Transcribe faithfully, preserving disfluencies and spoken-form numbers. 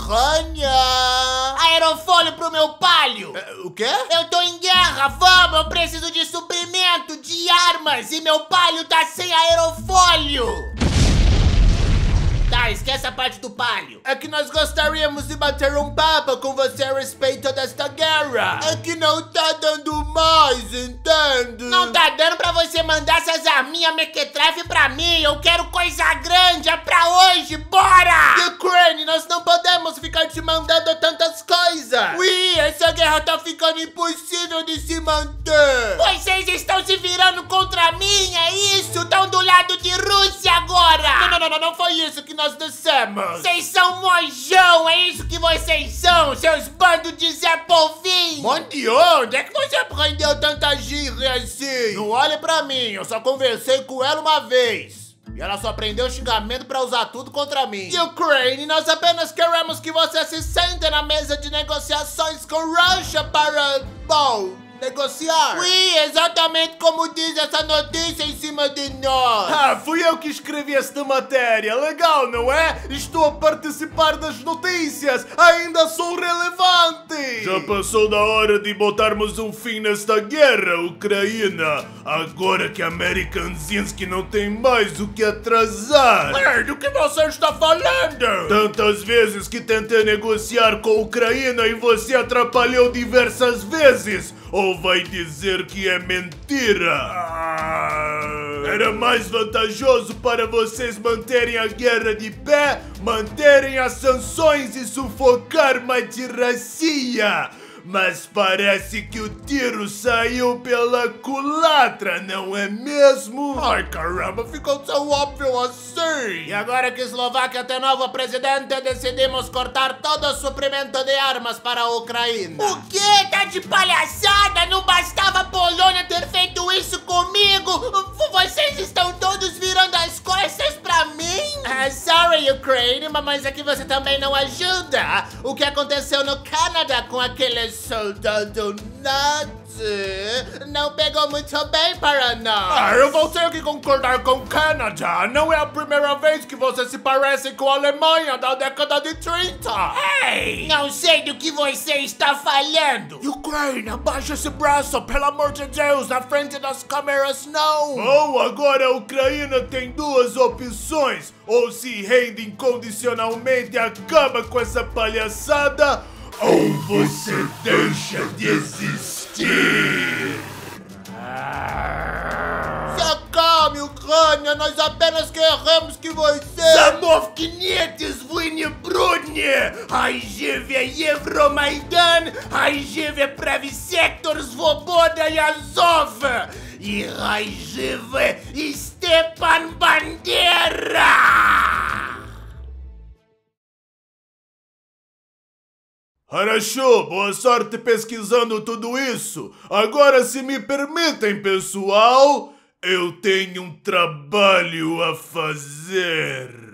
Ucrânia! Aerofólio pro meu palio! É, o quê? Eu tô em guerra, vamos! Eu preciso de suprimento, de armas! E meu palio tá sem aerofólio! Tá, esquece a parte do palio. É que nós gostaríamos de bater um papo com você a respeito desta guerra. É que não tá dando mais, entende? Não tá dando pra você mandar essas arminhas mequetrefe pra mim. Eu quero coisa grande, é pra hoje, bora! Ukraine, nós não podemos ficar te mandando tantas coisas. Ui, essa guerra tá ficando impossível de se manter. Vocês estão se virando contra mim, é isso? Estão do lado de Rússia agora. Não, não, não, não, não foi isso que nós dissemos. Vocês são mojão, é isso que vocês são, seus bandos de Zé Polvinho. Mondiô, onde é que você aprendeu tanta gíria assim? Não olhe pra mim, eu só conversei com ela uma vez. E ela só aprendeu xingamento pra usar tudo contra mim. Ukraine, nós apenas queremos que você se sente na mesa de negociações com Rússia para, bom, negociar. Ui, exatamente como diz essa notícia em cima de nós. Ah, fui eu que escrevi esta matéria. Legal, não é? Estou a participar das notícias. Ainda sou relevante. Já passou da hora de botarmos um fim nesta guerra, Ucrânia. Agora que American Zinski não tem mais o que atrasar. Ei, do que você está falando? Tantas vezes que tentei negociar com a Ucrânia e você atrapalhou diversas vezes. Ou vai dizer que é mentira? Ah, era mais vantajoso para vocês manterem a guerra de pé, manterem as sanções e sufocar a tirania. Mas parece que o tiro saiu pela culatra, não é mesmo? Ai, caramba, ficou tão óbvio assim. E agora que Eslováquia tem novo presidente, decidimos cortar todo o suprimento de armas para a Ucrânia. O quê? Tá de palhaçada? Não bastava a Polônia ter feito isso comigo? Vocês estão todos virando as costas pra mim? Ah, sorry, Ucrânia, mas aqui você também não ajuda. O que aconteceu no Canadá com aquele soldado nazi não pegou muito bem para nós. Ah, eu vou ter que concordar com o Canadá. Não é a primeira vez que você se parece com a Alemanha da década de trinta. Ei! Não sei do que você está falando. Ucrânia, abaixa esse braço, pelo amor de Deus, na frente das câmeras não. Bom, agora a Ucrânia tem duas opções. Ou se rende incondicionalmente e acaba com essa palhaçada, ou você deixa de existir. Se acalme, Ucrânia, nós apenas queremos que você... Zamov quinhentos Winy Brudnie! Ajivie Euromaidan! Ajivie Pravi Sektor Svoboda e Azov! E Ajivie Stepan Bandera! Harashô, boa sorte pesquisando tudo isso. Agora, se me permitem, pessoal, eu tenho um trabalho a fazer.